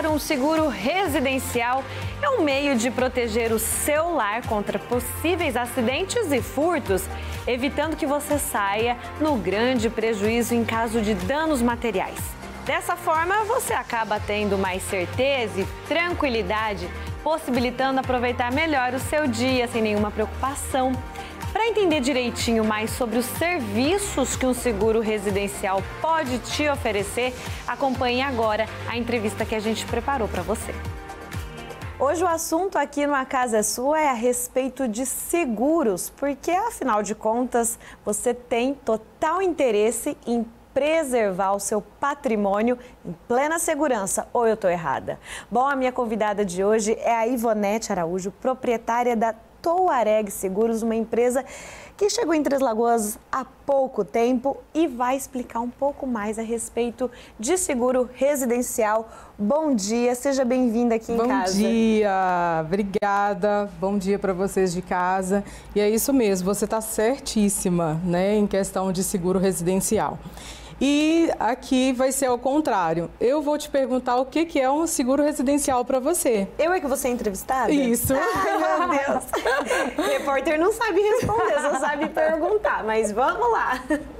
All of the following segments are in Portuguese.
Ter um seguro residencial é um meio de proteger o seu lar contra possíveis acidentes e furtos, evitando que você saia no grande prejuízo em caso de danos materiais. Dessa forma, você acaba tendo mais certeza e tranquilidade, possibilitando aproveitar melhor o seu dia sem nenhuma preocupação. Para entender direitinho mais sobre os serviços que um seguro residencial pode te oferecer, acompanhe agora a entrevista que a gente preparou para você. Hoje o assunto aqui no A Casa é Sua é a respeito de seguros, porque afinal de contas você tem total interesse em preservar o seu patrimônio em plena segurança, ou eu estou errada? Bom, a minha convidada de hoje é a Ivonete Araújo, proprietária da Touareg Seguros, uma empresa que chegou em Três Lagoas há pouco tempo e vai explicar um pouco mais a respeito de seguro residencial. Bom dia, seja bem-vinda aqui em casa. Bom dia, obrigada. Bom dia para vocês de casa. E é isso mesmo, você está certíssima, né, em questão de seguro residencial. E aqui vai ser ao contrário. Eu vou te perguntar o que é um seguro residencial para você. Eu é que vou ser entrevistada? Isso. Ai, meu Deus. Repórter não sabe responder, só sabe perguntar, mas vamos lá.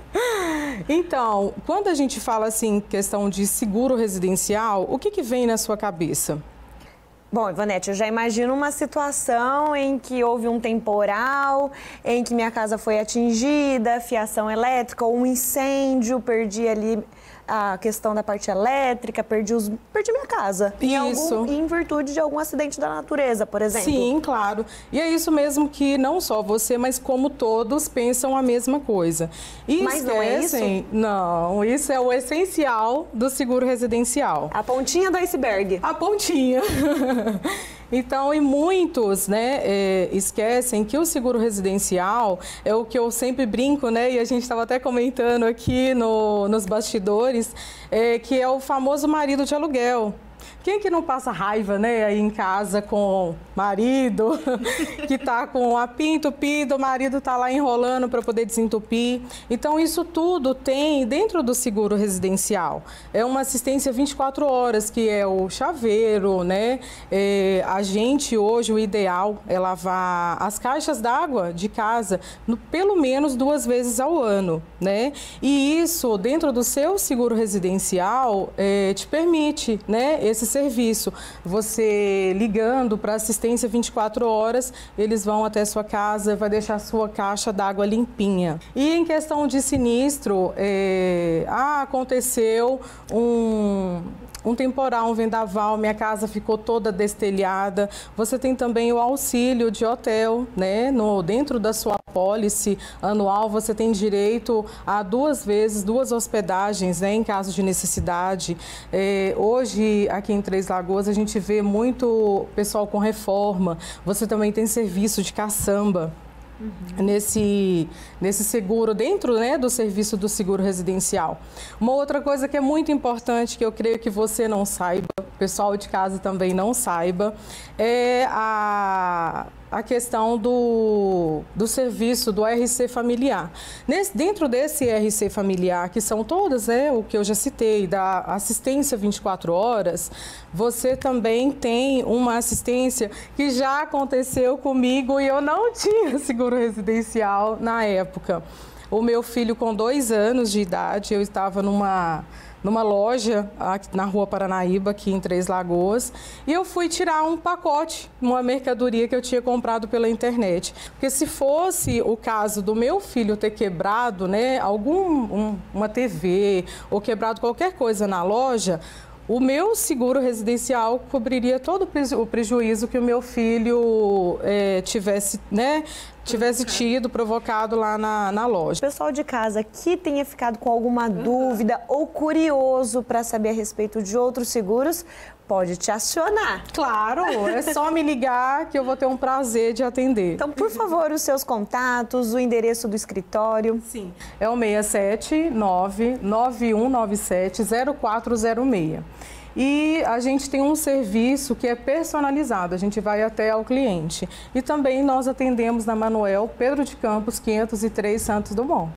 Então, quando a gente fala assim, questão de seguro residencial, o que vem na sua cabeça? Bom, Ivonete, eu já imagino uma situação em que houve um temporal, em que minha casa foi atingida, fiação elétrica ou um incêndio, perdi ali a questão da parte elétrica, perdi minha casa. Isso. Em virtude de algum acidente da natureza, por exemplo. Sim, claro. E é isso mesmo que não só você, mas como todos pensam a mesma coisa. E mas não é isso? Não, isso é o essencial do seguro residencial. A pontinha do iceberg. A pontinha. Então, e muitos, né, esquecem que o seguro residencial é o que eu sempre brinco, né, e a gente estava até comentando aqui nos bastidores, que é o famoso marido de aluguel. Quem que não passa raiva, né, aí em casa com o marido, que tá com a pia entupida, o marido tá lá enrolando para poder desentupir. Então, isso tudo tem dentro do seguro residencial. É uma assistência 24 horas, que é o chaveiro, né? A gente, hoje, o ideal é lavar as caixas d'água de casa pelo menos 2 vezes ao ano, né? E isso, dentro do seu seguro residencial, te permite, né, esse serviço. Você ligando para assistência 24 horas, eles vão até sua casa, vai deixar a sua caixa d'água limpinha. E em questão de sinistro, aconteceu um temporal, um vendaval, minha casa ficou toda destelhada. Você tem também o auxílio de hotel, né? Dentro da sua apólice anual, você tem direito a 2 vezes, 2 hospedagens, né? Em caso de necessidade. Hoje, aqui em Três Lagoas, a gente vê muito pessoal com reforma. Você também tem serviço de caçamba. Nesse seguro, dentro, né, do serviço do seguro residencial. Uma outra coisa que é muito importante, que eu creio que você não saiba, o pessoal de casa também não saiba, é a questão do serviço do RC familiar. Dentro desse RC familiar, que são todas, né, o que eu já citei, da assistência 24 horas, você também tem uma assistência que já aconteceu comigo e eu não tinha seguro residencial na época. O meu filho, com 2 anos de idade, eu estava numa loja na Rua Paranaíba, aqui em Três Lagoas, e eu fui tirar um pacote, uma mercadoria que eu tinha comprado pela internet. Porque se fosse o caso do meu filho ter quebrado, né, uma TV ou quebrado qualquer coisa na loja, o meu seguro residencial cobriria todo o prejuízo que o meu filho tivesse tido, provocado lá na loja. O pessoal de casa que tenha ficado com alguma dúvida ou curioso para saber a respeito de outros seguros, pode te acionar. Claro, é só me ligar que eu vou ter um prazer de atender. Então, por favor, os seus contatos, o endereço do escritório. Sim, é o 679-9197-0406. E a gente tem um serviço que é personalizado, a gente vai até ao cliente. E também nós atendemos na Manuel Pedro de Campos, 503, Santos Dumont.